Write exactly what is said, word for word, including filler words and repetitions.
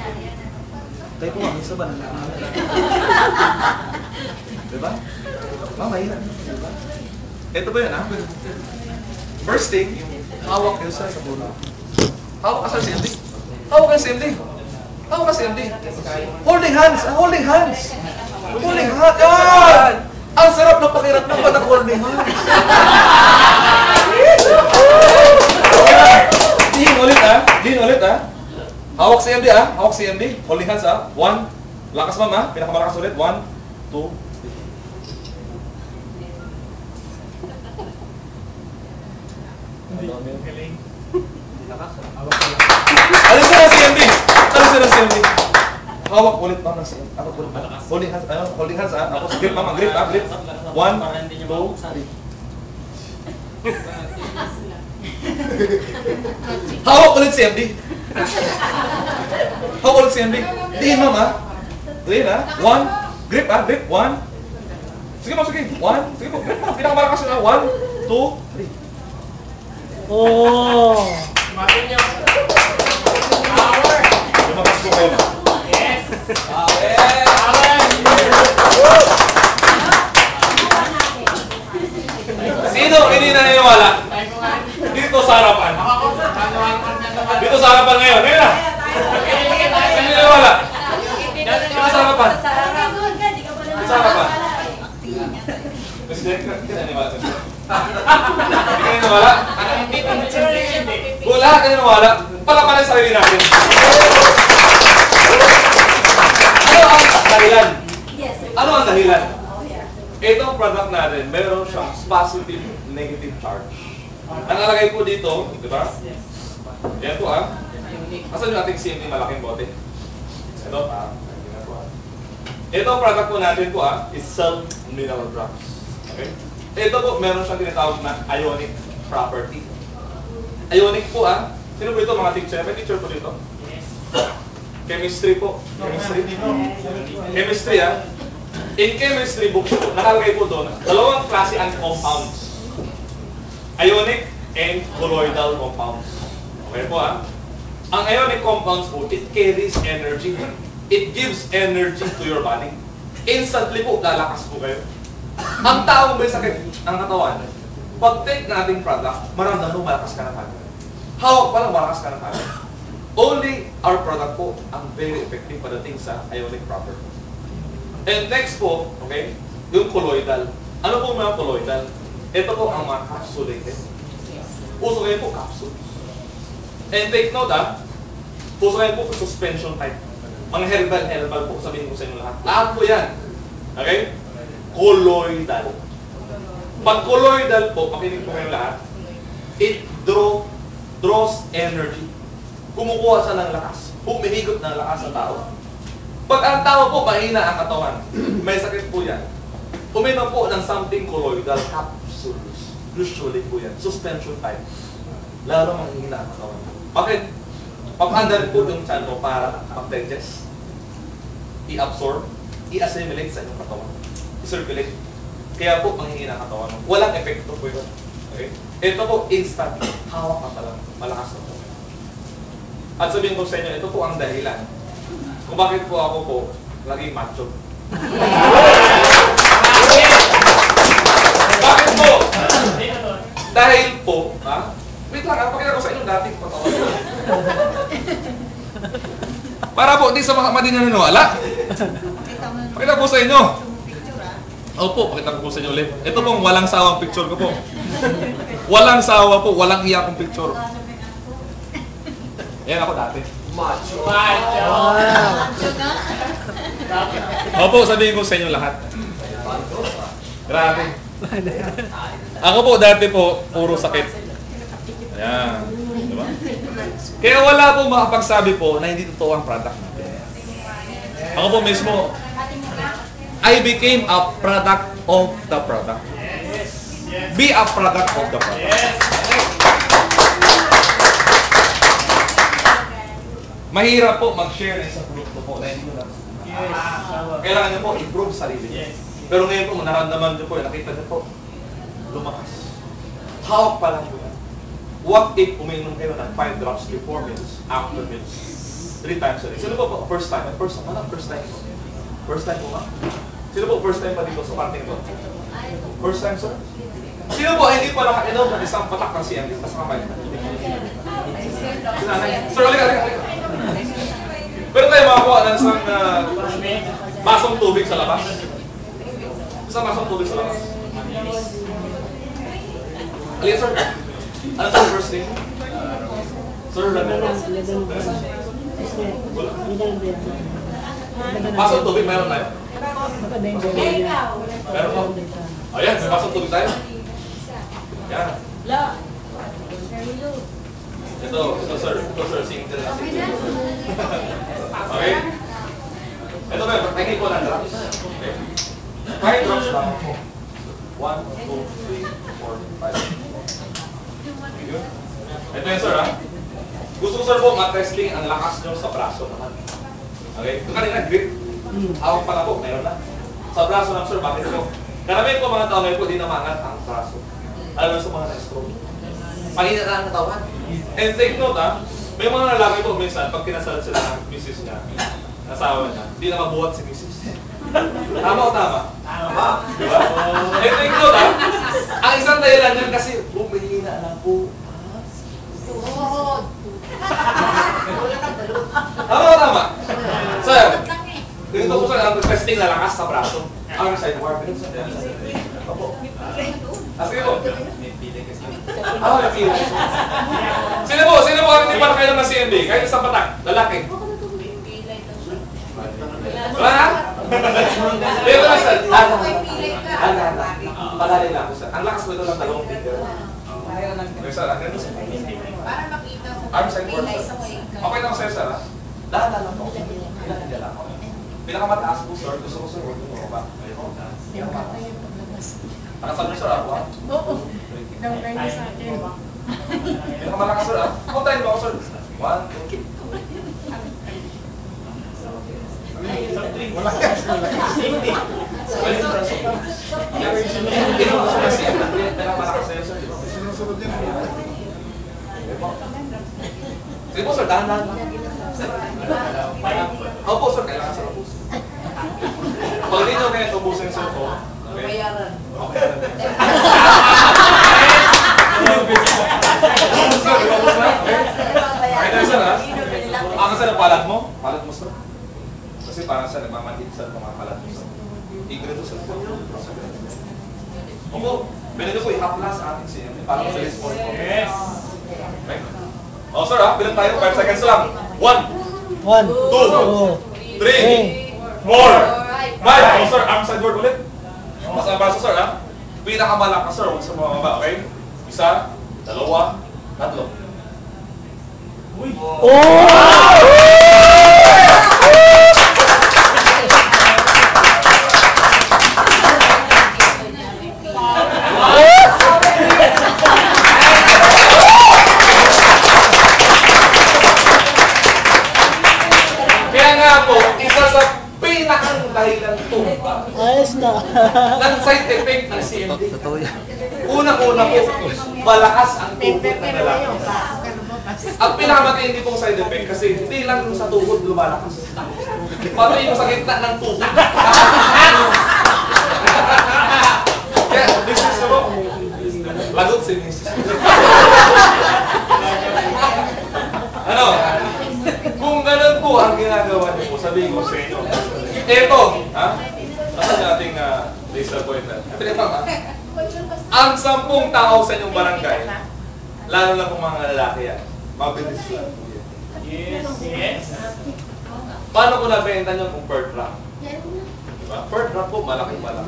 Kayo po, mamisa ba? Diba? Mamay na. Diba? Ito ba yun, ha? First thing, hawak kayo sa sabuna. Hawak ka sa C M D. Hawak ka sa C M D. Hawak ka sa C M D. Holding hands! Holding hands! Holding hands! Yan! Ang sarap ng pakiramdam pa nag-holding hands. Dihin ulit, ha? Dihin ulit, ha? Hawak C M D, ha? Hawak C M D. Holding hands, ha? One. Lakas, ma'am, ha? Pinakamalakas ulit. One, two, three. Alis na ng C M D! Alis na ng C M D! Hawak ulit, ma'am, ng C M D. Hawak ulit, ma'am. Holding hands, ano? Holding hands, ha? Ako, grip, ma'am. Grip, ha? Grip. One, two, three. Hawak ulit C M D. Hawak ulit C M D. Dihin, ma'am, ha? Dihin, ha? One. Grip, ha? Grip. One. Sige, ma'am, sige. One. Sige po. Grip, ma'am. Pinakamalakas na. One, two, three. Oh! Matin niyo. Power! Lumakas po kayo, ma'am. Yes! Power! Power! Sino hindi naniniwala? Dito sa harapan. Dito sa harapan ngayon. Ngayon na. Naniniwala. Dito sa harapan. Dito sa harapan. President, hindi naniniwala. Hindi ka naniniwala? Kung lahat ka naniniwala, palapanan sa sarili natin. Ano ang dahilan? Ano ang dahilan? Itong product natin, meron siyang positive, negative charge. Nakalagay po dito, di ba? Yan po, ah. Asan yung ating C M D malaking bote? Ito, ah. Itong product po natin po, ah, is self-mineral drops. Okay? Ito po, meron siyang tinatawag na ionic property. Ionic po, ah. Sino po ito, mga teacher? May teacher po dito? Chemistry po. Chemistry. Chemistry, ah. In chemistry books po, nakalagay po doon, dalawang klase ang compounds. Ionic and colloidal compounds. Okay po, ah. Ang ionic compounds po, it carries energy. It gives energy to your body. Instantly po, lalakas po kayo. Ang taong may sakit ng katawan, pag take nating product, maramdam mo malakas ka na kagad. Hawak pa lang malakas ka na kagad. Only our product po ang very effective padating sa ionic property. And next po, okay, yung colloidal. Ano po mga colloidal? Ito po ang mga capsulated. Uso kayo po capsule. And take note, ah, uso kayo po suspension type. Mga herbal-herbal po, sabihin ko sa inyo lahat. Lahat po yan. Okay? Colloidal. Pag colloidal po, pakinig po kayo lahat, it draw, draws energy. Kumukuha siya ng lakas. Humihigot ng lakas sa tao. Pag ang tao po, mahina ang katawan, may sakit po yan. Uminom po ng something colloidal capsules. Usually po yan. Suspension type. Lalo mahina ang katawan. Bakit? Papahanda rin po yung tiyan mo para mag-digest, i-absorb, i-assimilate sa inyong katawan, i-circulate. Kaya po, manghihina ang katawan mo. Walang epekto po yun. Okay? Ito po, instant. Hawak ka pa lang. Malakas na po. At sabihin ko sa inyo, ito po ang dahilan kung bakit po ako po laging macho. Bakit po? Dahil po, ha? Wait lang, ha? Pakita ko sa inyo dating patawan. Para po, hindi sa mga madi na naniniwala. Pakita po sa inyo. Opo, pakita ko po sa inyo ulit. Ito pong walang sawang picture ko po. Walang sawa po, walang iyak kong picture. Yan ako dati. Macho! Macho! Opo, sabihin ko sa inyo lahat. Grabe. Ako po dati po, puro sakit. Ayan. Diba? Kaya wala pong makapagsabi po na hindi totoo ang product natin. Ako po mismo, I became a product of the product. Be a product of the product. Mahirap po mag-share ng isang produkto po na hindi mo lang. Kailangan nyo po improve sarili nyo. Pero ngayon po, naramdaman nyo po, nakita nyo po, lumakas. Hawak pa lang po yan. What if uminom kayo ng five drops before meals, after meals? Three times a day. Sino po po? First time? First time? Ano? First time po? First time po, ma'am? Sino po first time pa dito sa parting ito? First time, sir? Sino po hindi pa nakainom ng isang patak ng C M D? Kasama kayo. Sinanay. Sir, halika, halika, halika. Pero tayo makakuha ng isang uh, basong tubig sa labas. Isang basong tubig sa labas. Halika, sir. Ano sa first name? Sir, Ramiro. Basong tubig, mayroon tayo? Meron po. O yan, may basong tubig tayo. Yan. Ito, ito sir, ito sir, single na single. Okay? Ito ba, tingin ko ng drops. Okay? Five drops lang po. One, two, three, four, five. Ito yun sir ha. Gusto ko sir po matesting ang lakas nyo sa braso naman. Okay? Ito kanina grip. Hawak pala po, mayroon na. Sa braso lang sir, bakit po? Karamihan po mga tao ngayon po, di namangat ang braso. Alam mo sa mga na-stroke. Pangina na ang katawan. And take note ha, may mga lalaki po minsan, pag kinasalat sila ng misis niya, nasawa niya, hindi na mabuhat si misis. Tama o tama? Tama. Diba? And take note ha, ang isang dahilan yan kasi bumihina na po. Tama o tama? Sir, dito po sir, ang testing na lakas sa braso. Ang side work. Opo. Ah, sige po. Ah, may pili. Sino po? Sino po hindi para kayo ng C M D? Kahit isang patak. Lalaki. Wala na? Dito lang sir. Ano? Ano? Palali lang po sir. Ang lakas ko ito lang dalawang finger. Okay sir, ang ganito sir. Para makita mo. Arm side work sir. Okay na ko sir sir ha? Dahan lang po. Ilan hindi lang ako. Pinakamataas po sir. Gusto ko sir. Huwag mo ba? Nakasabi sir ako ha? Oo. Ikaw kayo sa akin. Pinakamalakas sir ha? Puntahin mo ako sir. One, two. Wala yan. Pwede sir. Hindi mo sir kasi pinakamalakas sa'yo sir. Sinusunod yan. Sige po sir, dahan-dahan. Opo sir, kailangan sir ubus. Pag hindi nyo kaya ubusin sir po, okay? Okay. Sir, ubus na? Okay na sir ha? Ang sir, palat mo? Palat mo sir? Kasi parang sir, nagmamanhid sir kung mga palat mo sir. Igrito sir po. Opo, pwede po i-apply sa ating C M D para sa response po. Yes. Okay? Oh sir ha, bilang tayo, five seconds lang. One, One, two, two, three, four, five. Oh sir, arm side board ulit. Mas ang braso sir ha. Pinakamalakas sir, huwag sa mga baba, okay? Isa, dalawa, tatlo. Kaya nga po, isa sa pinakang dahilan po ayos na. ng side effect ng C M D. Unang-una po, malakas ang tuhod ng lalaki. Ang pinakamatindi pong side effect kasi hindi lang yung sa tuhod lumalakas. Pati yung sa gitna ng tuhod. Kaya, this is po, lagot si misis. Ano? Kung ganun po ang ginagawa niyo po, sabihin ko sa inyo. Eto, ha? Nasaan yung ating uh, laser pointer? Ito ha? Ang sampung tao sa inyong barangay, lalo na kung mga lalaki yan, mabilis lang po yan. Yes. Yes. Paano ko nabenta nyo kung per drop? Diba? Per drop po, malaki-malaki.